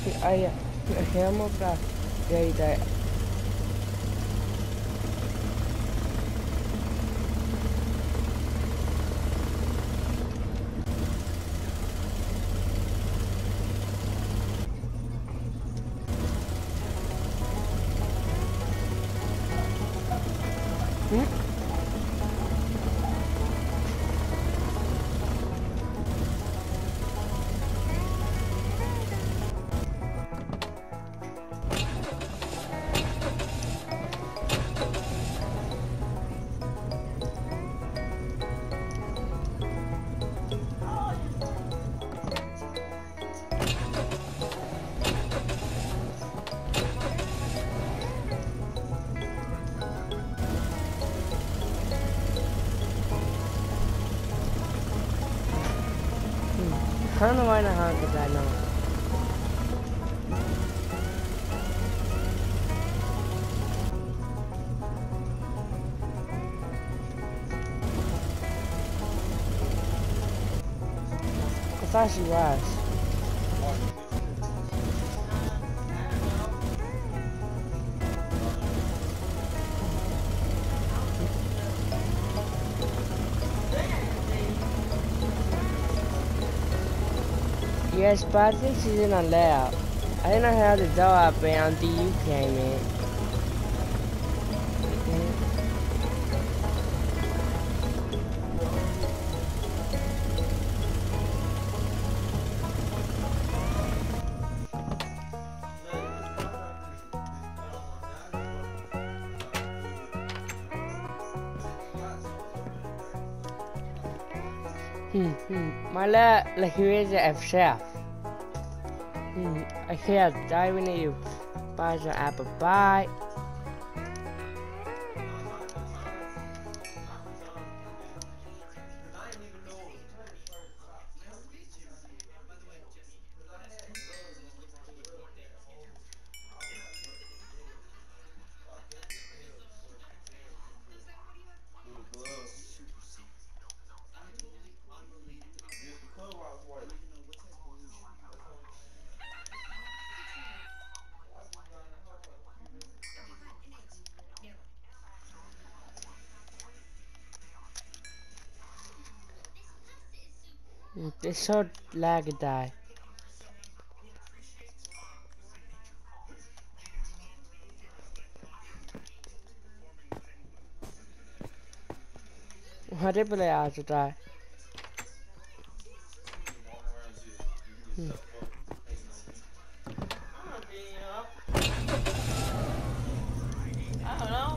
Ai, helemaal pra data. I don't know why not how to that now. I thought she was. Yes, but I think she's in a lab. I didn't know how the door open until you came in. My lab, like here is a chef. I can't dive into you. Buy some apple pie. This so lag die. What did I out to die? I don't know.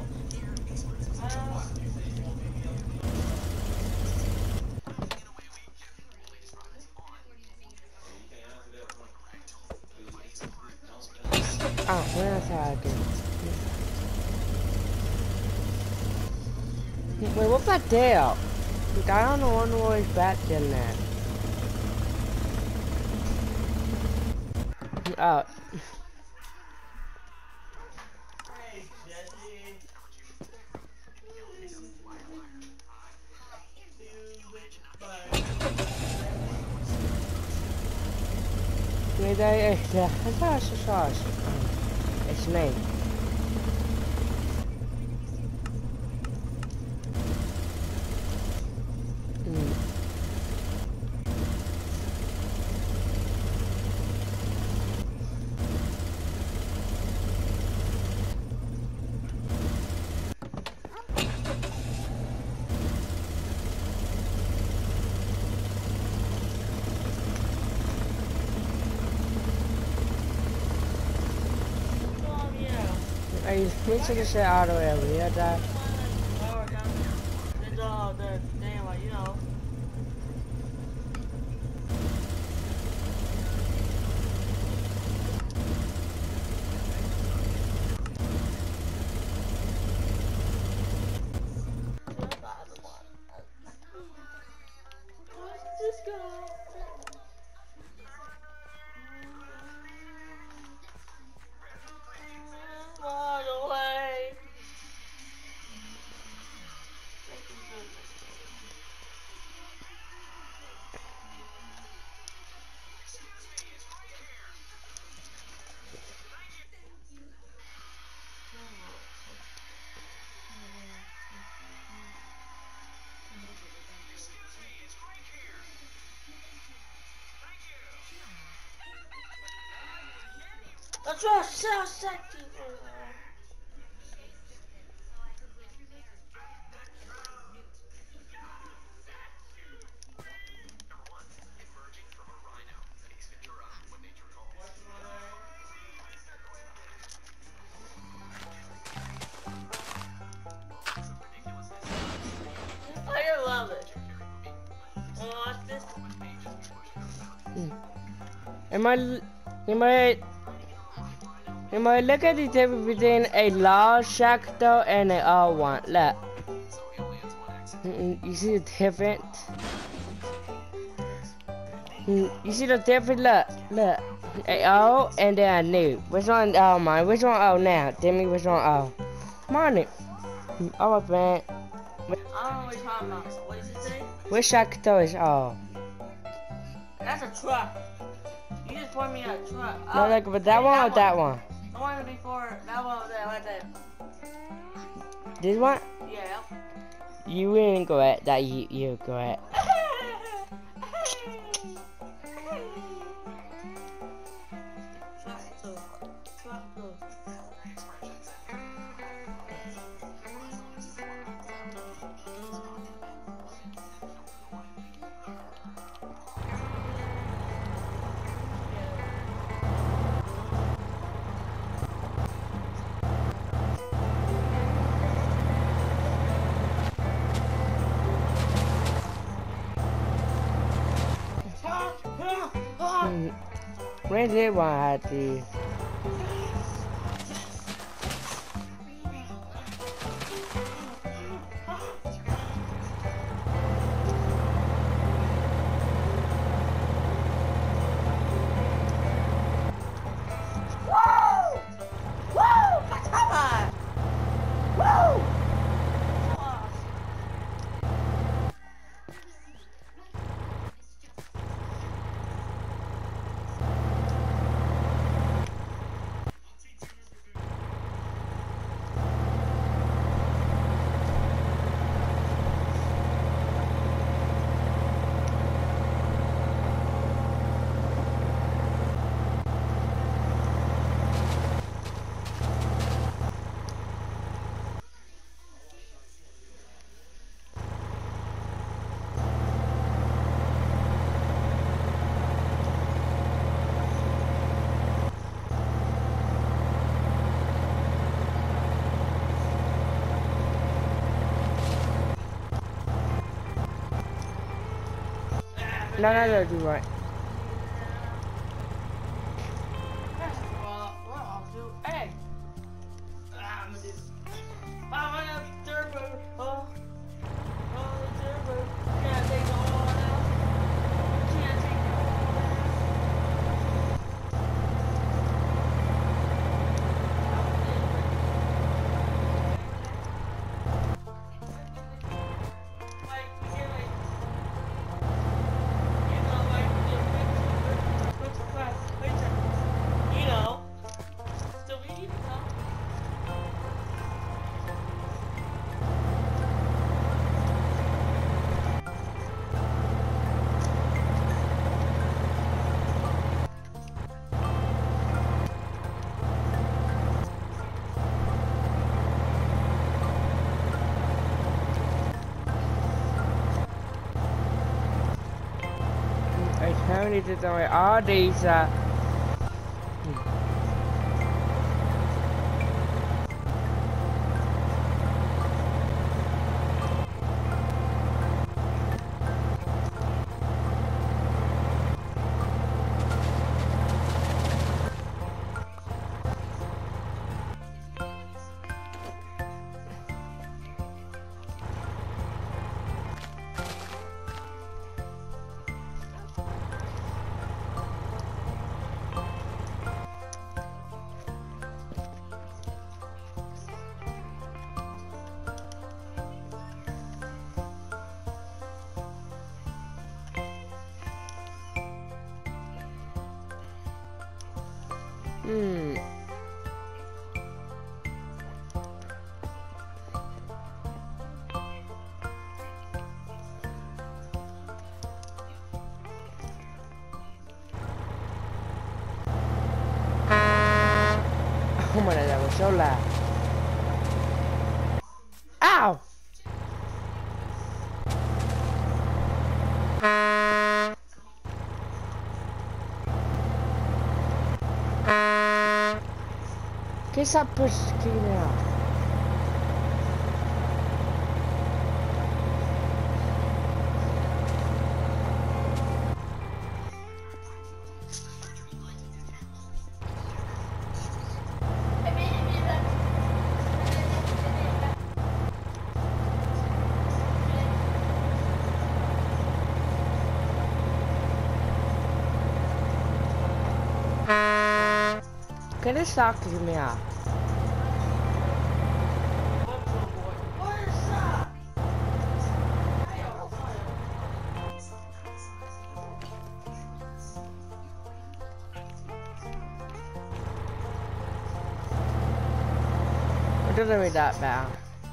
Ah, where's that? Wait, what about Dale? I don't know one was back in there. Oh. Hey, Jesse. Wait, I thought it's a sauce. It's me. I make sure to say out of area that. The thing, like, you know. Just go. Walk away. That's what so sexy. I love it. Watch this. You might look at the difference between a large shack though and an old one. Look. You see the difference? You see the difference? Look. A old and then a new. Which one old, mine? Which one old now? Tell me which one old. Mine. Oh, man. I don't know what you're talking about. What did you say? Which shack though is old? That's a truck. You just poured me a truck. No, like, but that one or that one? The one before, that one over there, right there. This one? Yeah. You ain't correct. That you correct. Where did one have these? No, you're right. Hey! I'm gonna do. I'm gonna turbo. Oh, turbo. Can't take it all now. Can't take it all I need to throw all these. Oh my god, that was so loud. Ow! Can you stop kicking me out? Can you stop kicking me out? It doesn't be that bad.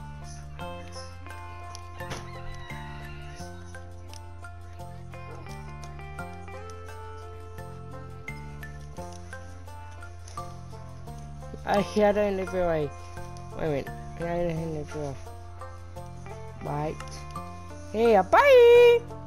I hear the interview. Wait a minute. I hear the interview. Bye. Hey, bye.